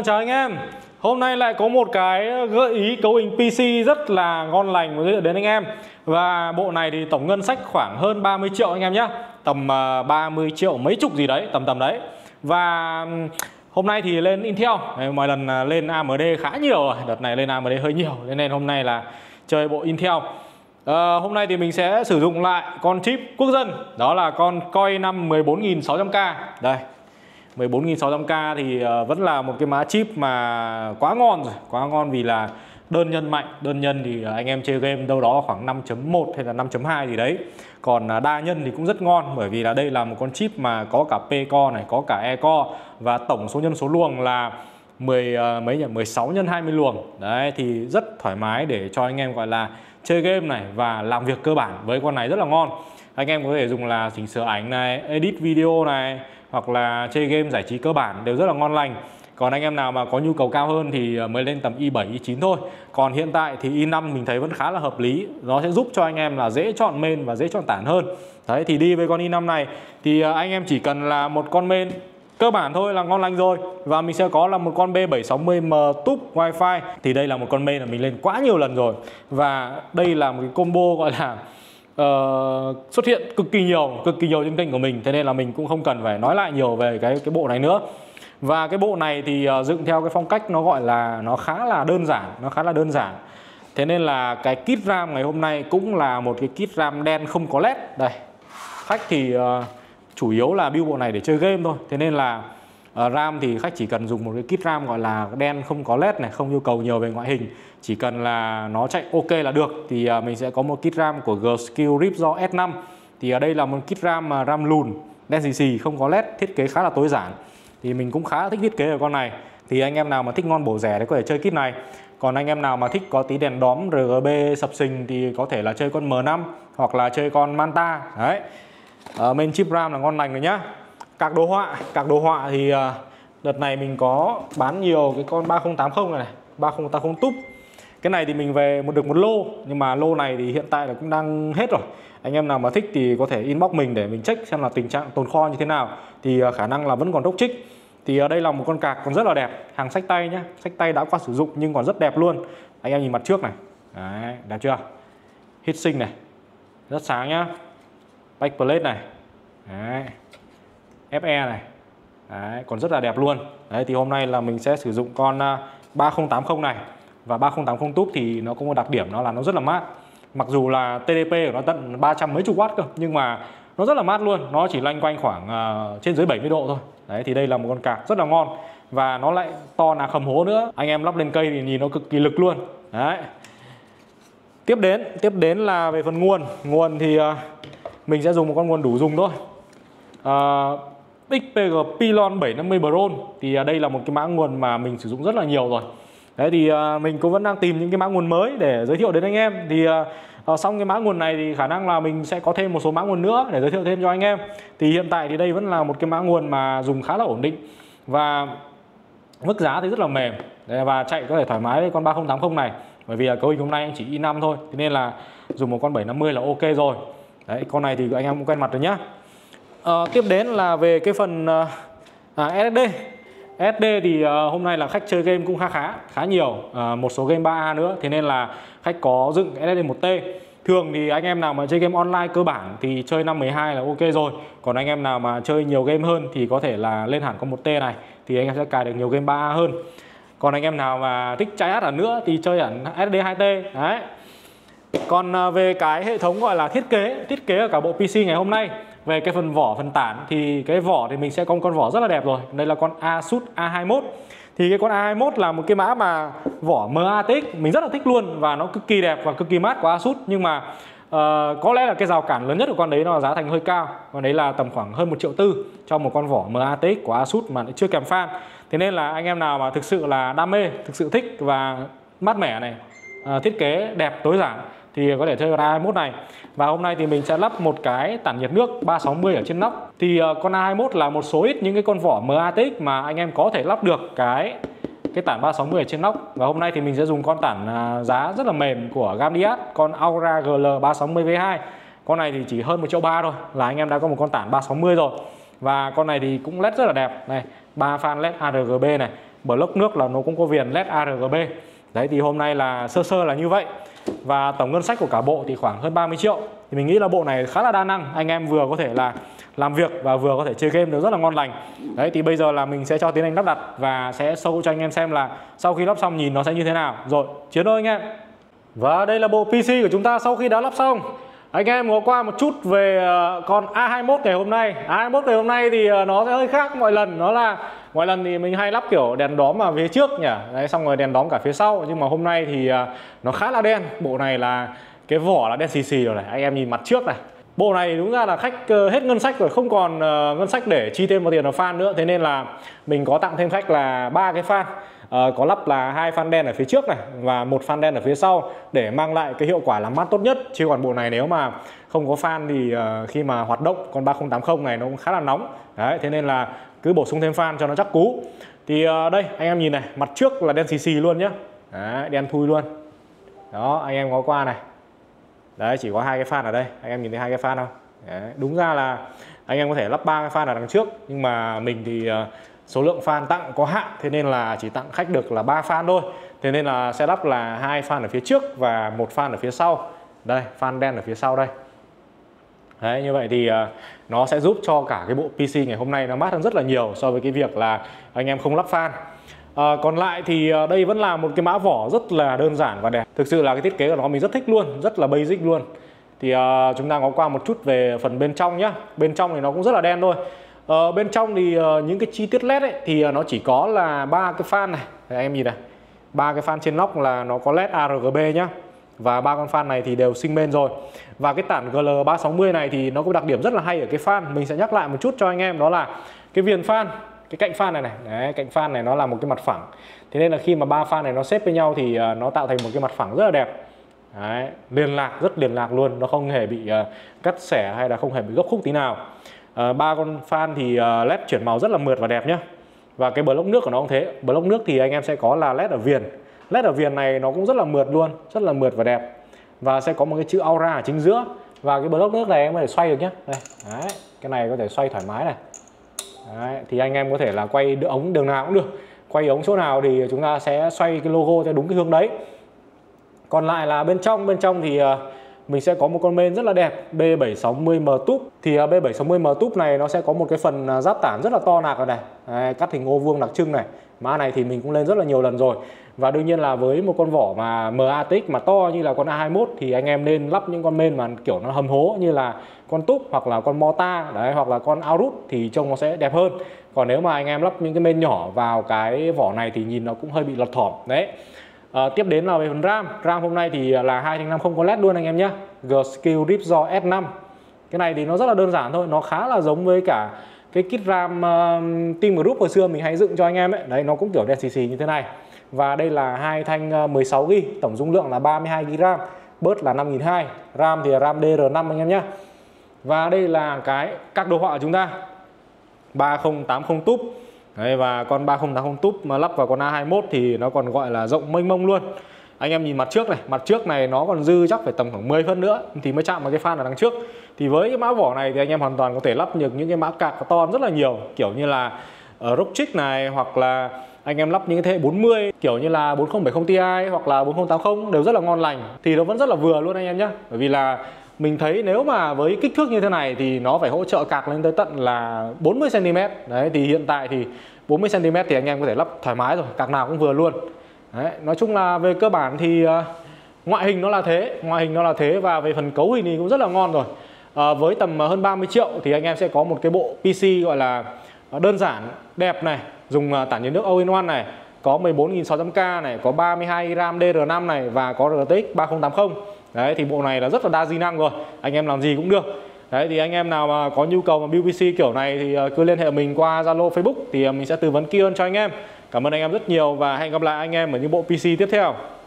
chào anh em. Hôm nay lại có một cái gợi ý cấu hình PC rất là ngon lành mà giới thiệu đến anh em. Và bộ này thì tổng ngân sách khoảng hơn 30 triệu anh em nhé. Tầm 30 triệu mấy chục gì đấy, tầm đấy. Và hôm nay thì lên Intel, mọi lần lên AMD khá nhiều rồi. Đợt này lên AMD hơi nhiều, nên hôm nay là chơi bộ Intel. Hôm nay thì mình sẽ sử dụng lại con chip quốc dân. Đó là con Core i5 14600K. Đây, 14600K thì vẫn là một cái mã chip mà quá ngon rồi. Quá ngon vì là đơn nhân mạnh. Đơn nhân thì anh em chơi game đâu đó khoảng 5.1 hay là 5.2 gì đấy. Còn đa nhân thì cũng rất ngon, bởi vì là đây là một con chip mà có cả P-core này, có cả E-core. Và tổng số nhân số luồng là 16 x 20 luồng. Đấy thì rất thoải mái để cho anh em gọi là chơi game này và làm việc cơ bản với con này rất là ngon. Anh em có thể dùng là chỉnh sửa ảnh này, edit video này, hoặc là chơi game giải trí cơ bản đều rất là ngon lành. Còn anh em nào mà có nhu cầu cao hơn thì mới lên tầm i7, i9 thôi. Còn hiện tại thì i5 mình thấy vẫn khá là hợp lý. Nó sẽ giúp cho anh em là dễ chọn main và dễ chọn tản hơn. Đấy thì đi với con i5 này thì anh em chỉ cần là một con main cơ bản thôi là ngon lành rồi. Và mình sẽ có là một con B760M túp Wi-Fi. Thì đây là một con main mà mình lên quá nhiều lần rồi. Và đây là một cái combo gọi là xuất hiện cực kỳ nhiều trên kênh của mình. Thế nên là mình cũng không cần phải nói lại nhiều về cái bộ này nữa. Và cái bộ này thì dựng theo cái phong cách nó gọi là nó khá là đơn giản. Thế nên là cái kit RAM ngày hôm nay cũng là một cái kit RAM đen không có led. Đây, khách thì chủ yếu là build bộ này để chơi game thôi. Thế nên là RAM thì khách chỉ cần dùng một cái kit RAM gọi là đen không có led này, không yêu cầu nhiều về ngoại hình, chỉ cần là nó chạy ok là được. Thì mình sẽ có một kit RAM của G-Skill Ripsaw S5. Thì ở đây là một kit RAM RAM lùn, đen xì xì, không có led, thiết kế khá là tối giản. Thì mình cũng khá thích thiết kế của con này. Thì anh em nào mà thích ngon bổ rẻ thì có thể chơi kit này. Còn anh em nào mà thích có tí đèn đóm RGB sập sình thì có thể là chơi con M5 hoặc là chơi con Manta. Đấy. Main chip RAM là ngon lành rồi nhá. Card đồ họa thì đợt này mình có bán nhiều cái con 3080 này, 3080 túp. Cái này thì mình về được một lô, nhưng mà lô này thì hiện tại là cũng đang hết rồi. Anh em nào mà thích thì có thể inbox mình để mình check xem là tình trạng tồn kho như thế nào. Thì khả năng là vẫn còn rốc trích. Thì ở đây là một con card còn rất là đẹp, hàng xách tay nhá, xách tay đã qua sử dụng nhưng còn rất đẹp luôn. Anh em nhìn mặt trước này. Đấy, đẹp chưa? Heatsink này. Rất sáng nhá. Backplate này. Đấy. FE này. Đấy, còn rất là đẹp luôn. Đấy thì hôm nay là mình sẽ sử dụng con 3080 này. Và 3080 túp thì nó có một đặc điểm đó là nó rất là mát. Mặc dù là TDP của nó tận 300 mấy chục W cơ, nhưng mà nó rất là mát luôn. Nó chỉ loanh quanh khoảng trên dưới 70 độ thôi. Đấy thì đây là một con card rất là ngon. Và nó lại to là khầm hố nữa. Anh em lắp lên cây thì nhìn nó cực kỳ lực luôn. Đấy. Tiếp đến là về phần nguồn. Nguồn thì mình sẽ dùng một con nguồn đủ dùng thôi. XPG Pylon 750 Bron. Thì đây là một cái mã nguồn mà mình sử dụng rất là nhiều rồi. Đấy thì mình cũng vẫn đang tìm những cái mã nguồn mới để giới thiệu đến anh em. Thì xong cái mã nguồn này thì khả năng là mình sẽ có thêm một số mã nguồn nữa để giới thiệu thêm cho anh em. Thì hiện tại thì đây vẫn là một cái mã nguồn mà dùng khá là ổn định. Và mức giá thì rất là mềm. Đấy, và chạy có thể thoải mái với con 3080 này. Bởi vì là cấu hình hôm nay chỉ i5 thôi. Thế nên là dùng một con 750 là ok rồi. Đấy, con này thì anh em cũng quen mặt rồi nhá. Tiếp đến là về cái phần SSD. SSD thì hôm nay là khách chơi game cũng khá nhiều, một số game 3A nữa. Thế nên là khách có dựng SSD 1T. Thường thì anh em nào mà chơi game online cơ bản thì chơi 512 là ok rồi. Còn anh em nào mà chơi nhiều game hơn thì có thể là lên hẳn con 1T này. Thì anh em sẽ cài được nhiều game 3A hơn. Còn anh em nào mà thích try hẳn nữa thì chơi hẳn SSD 2T. Đấy. Còn về cái hệ thống gọi là thiết kế ở cả bộ PC ngày hôm nay, về cái phần vỏ, phần tản thì cái vỏ thì mình sẽ có một con vỏ rất là đẹp rồi. Đây là con Asus A21. Thì cái con A21 là một cái mã mà vỏ MATX mình rất là thích luôn. Và nó cực kỳ đẹp và cực kỳ mát của Asus. Nhưng mà có lẽ là cái rào cản lớn nhất của con đấy nó là giá thành hơi cao. Con đấy là tầm khoảng hơn 1,4 triệu cho một con vỏ MATX của Asus mà chưa kèm fan. Thế nên là anh em nào mà thực sự là đam mê, thực sự thích và mát mẻ này, thiết kế đẹp tối giản thì có thể chơi con A21 này. Và hôm nay thì mình sẽ lắp một cái tản nhiệt nước 360 ở trên nóc. Thì con A21 là một số ít những cái con vỏ MATX mà anh em có thể lắp được cái tản 360 ở trên nóc. Và hôm nay thì mình sẽ dùng con tản giá rất là mềm của Gamdiat, con Aura GL 360V2. Con này thì chỉ hơn 1,3 triệu thôi là anh em đã có một con tản 360 rồi. Và con này thì cũng led rất là đẹp này, 3 fan led ARGB này, block nước là nó cũng có viền LED RGB. Đấy thì hôm nay là sơ sơ là như vậy. Và tổng ngân sách của cả bộ thì khoảng hơn 30 triệu. Thì mình nghĩ là bộ này khá là đa năng, anh em vừa có thể là làm việc và vừa có thể chơi game được rất là ngon lành. Đấy thì bây giờ là mình sẽ cho Tiến Anh lắp đặt và sẽ show cho anh em xem là sau khi lắp xong nhìn nó sẽ như thế nào. Rồi, chiến thôi anh em. Và đây là bộ PC của chúng ta sau khi đã lắp xong. Anh em có qua một chút về con A21 ngày hôm nay. A21 ngày hôm nay thì nó sẽ hơi khác mọi lần. Nó là mọi lần thì mình hay lắp kiểu đèn đóm ở phía trước nhỉ. Đấy, xong rồi đèn đóm cả phía sau. Nhưng mà hôm nay thì nó khá là đen. Bộ này là cái vỏ là đen xì xì rồi này. Anh em nhìn mặt trước này. Bộ này đúng ra là khách hết ngân sách rồi, không còn ngân sách để chi thêm vào tiền vào fan nữa. Thế nên là mình có tặng thêm khách là 3 cái fan. Có lắp là 2 fan đen ở phía trước này và 1 fan đen ở phía sau để mang lại cái hiệu quả làm mát tốt nhất. Chứ còn bộ này nếu mà không có fan thì khi mà hoạt động con 3080 này nó cũng khá là nóng. Đấy, thế nên là cứ bổ sung thêm fan cho nó chắc cú. Thì đây anh em nhìn này, mặt trước là đen xì xì luôn nhá. Đấy, đen thui luôn. Đó, anh em có qua này. Đấy, chỉ có 2 cái fan ở đây. Anh em nhìn thấy 2 cái fan không? Đấy, đúng ra là anh em có thể lắp 3 cái fan ở đằng trước, nhưng mà mình thì số lượng fan tặng có hạn, thế nên là chỉ tặng khách được là 3 fan thôi. Thế nên là sẽ lắp là 2 fan ở phía trước và 1 fan ở phía sau. Đây, fan đen ở phía sau đây. Đấy, như vậy thì nó sẽ giúp cho cả cái bộ PC ngày hôm nay nó mát hơn rất là nhiều so với cái việc là anh em không lắp fan. Còn lại thì đây vẫn là một cái mã vỏ rất là đơn giản và đẹp. Thực sự là cái thiết kế của nó mình rất thích luôn, rất là basic luôn. Thì chúng ta có qua một chút về phần bên trong nhá. Bên trong thì nó cũng rất là đen thôi. Bên trong thì những cái chi tiết LED ấy, thì nó chỉ có là 3 cái fan này. Đấy, anh em nhìn này, 3 cái fan trên nóc là nó có LED RGB nhá. Và 3 con fan này thì đều sinh bên rồi. Và cái tản GL360 này thì nó có đặc điểm rất là hay ở cái fan. Mình sẽ nhắc lại một chút cho anh em, đó là cái viền fan, cái cạnh fan này này. Đấy, cạnh fan này nó là một cái mặt phẳng. Thế nên là khi mà 3 fan này nó xếp với nhau thì nó tạo thành một cái mặt phẳng rất là đẹp. Đấy, liền lạc, rất liền lạc luôn. Nó không hề bị cắt xẻ hay là không hề bị gấp khúc tí nào. 3 con fan thì LED chuyển màu rất là mượt và đẹp nhá. Và cái block nước của nó cũng thế. Block nước thì anh em sẽ có là LED ở viền. LED ở viền này nó cũng rất là mượt luôn, rất là mượt và đẹp. Và sẽ có một cái chữ Aura ở chính giữa. Và cái block nước này em có thể xoay được nhé. Đây, đấy, cái này có thể xoay thoải mái này. Đấy, thì anh em có thể là quay ống đường nào cũng được. Quay ống chỗ nào thì chúng ta sẽ xoay cái logo theo đúng cái hướng đấy. Còn lại là bên trong thì mình sẽ có một con main rất là đẹp, B760M Tube. Thì B760M Tube này nó sẽ có một cái phần giáp tản rất là to nạc ở này. Đấy, cắt hình ô vuông đặc trưng này. Mã này thì mình cũng lên rất là nhiều lần rồi. Và đương nhiên là với một con vỏ mà MATX mà to như là con A21 thì anh em nên lắp những con main mà kiểu nó hầm hố như là con Tube hoặc là con Morta đấy, hoặc là con Aorus thì trông nó sẽ đẹp hơn. Còn nếu mà anh em lắp những cái main nhỏ vào cái vỏ này thì nhìn nó cũng hơi bị lọt thỏm đấy. Tiếp đến là về phần RAM. RAM hôm nay thì là 2 thanh 5 không có LED luôn anh em nhé. G-Skill Ripsaw S5. Cái này thì nó rất là đơn giản thôi. Nó khá là giống với cả cái kit RAM Team Group hồi xưa mình hay dựng cho anh em ấy. Đấy, nó cũng kiểu đen xì xì như thế này. Và đây là 2 thanh 16GB. Tổng dung lượng là 32GB RAM. Bớt là 5200. RAM thì là RAM DR5 anh em nhé. Và đây là các đồ họa của chúng ta. 3080 Tube. Đấy, và con 3080 Tube mà lắp vào con A21 thì nó còn gọi là rộng mênh mông luôn. Anh em nhìn mặt trước này, mặt trước này nó còn dư chắc phải tầm khoảng 10 phân nữa thì mới chạm vào cái fan ở đằng trước. Thì với cái mã vỏ này thì anh em hoàn toàn có thể lắp được những cái mã card to rất là nhiều, kiểu như là Rockchip này, hoặc là anh em lắp những cái thế hệ 40 kiểu như là 4070 Ti hoặc là 4080 đều rất là ngon lành. Thì nó vẫn rất là vừa luôn anh em nhé. Bởi vì là mình thấy nếu mà với kích thước như thế này thì nó phải hỗ trợ card lên tới tận là 40cm. Đấy, thì hiện tại thì 40cm thì anh em có thể lắp thoải mái rồi, card nào cũng vừa luôn. Đấy, nói chung là về cơ bản thì ngoại hình nó là thế, và về phần cấu hình thì cũng rất là ngon rồi. Với tầm hơn 30 triệu thì anh em sẽ có một cái bộ PC gọi là đơn giản, đẹp này, dùng tản nhiệt nước All-in-One này, có 14600K này, có 32 RAM DR5 này và có RTX 3080. Đấy, thì bộ này là rất là đa di năng rồi, anh em làm gì cũng được. Đấy, thì anh em nào mà có nhu cầu mà build PC kiểu này thì cứ liên hệ mình qua Zalo, Facebook thì mình sẽ tư vấn kỹ hơn cho anh em. Cảm ơn anh em rất nhiều và hẹn gặp lại anh em ở những bộ PC tiếp theo.